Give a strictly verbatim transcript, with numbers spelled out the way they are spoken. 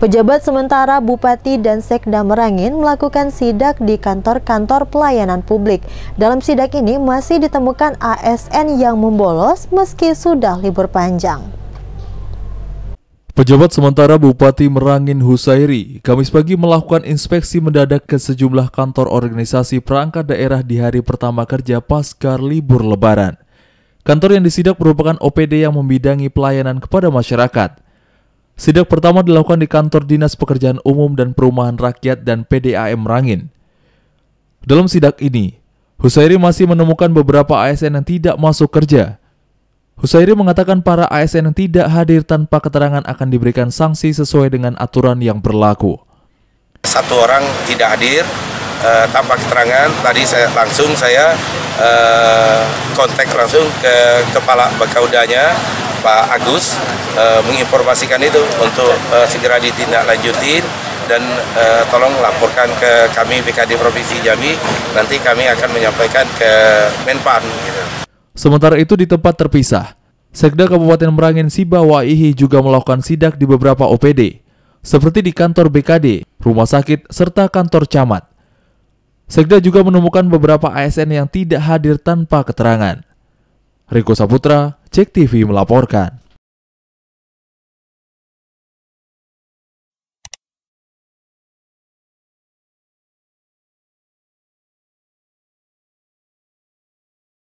Pejabat sementara Bupati dan Sekda Merangin melakukan sidak di kantor-kantor pelayanan publik. Dalam sidak ini masih ditemukan A S N yang membolos meski sudah libur panjang. Pejabat sementara Bupati Merangin Husairi Kamis pagi melakukan inspeksi mendadak ke sejumlah kantor organisasi perangkat daerah di hari pertama kerja pasca libur Lebaran. Kantor yang disidak merupakan O P D yang membidangi pelayanan kepada masyarakat. Sidak pertama dilakukan di kantor Dinas Pekerjaan Umum dan Perumahan Rakyat dan P D A M Merangin. Dalam sidak ini, Husairi masih menemukan beberapa A S N yang tidak masuk kerja. Husairi mengatakan para A S N yang tidak hadir tanpa keterangan akan diberikan sanksi sesuai dengan aturan yang berlaku. Satu orang tidak hadir uh, tanpa keterangan. Tadi saya langsung saya uh, kontak langsung ke Kepala Bakaudanya, Pak Agus, uh, menginformasikan itu untuk uh, segera ditindaklanjutin dan uh, tolong laporkan ke kami B K D Provinsi Jambi. Nanti kami akan menyampaikan ke Menpan. Gitu. Sementara itu di tempat terpisah, Sekda Kabupaten Merangin Siba Waihi juga melakukan sidak di beberapa O P D, seperti di kantor B K D, rumah sakit, serta kantor camat. Sekda juga menemukan beberapa A S N yang tidak hadir tanpa keterangan. Riko Saputra, Cek T V melaporkan.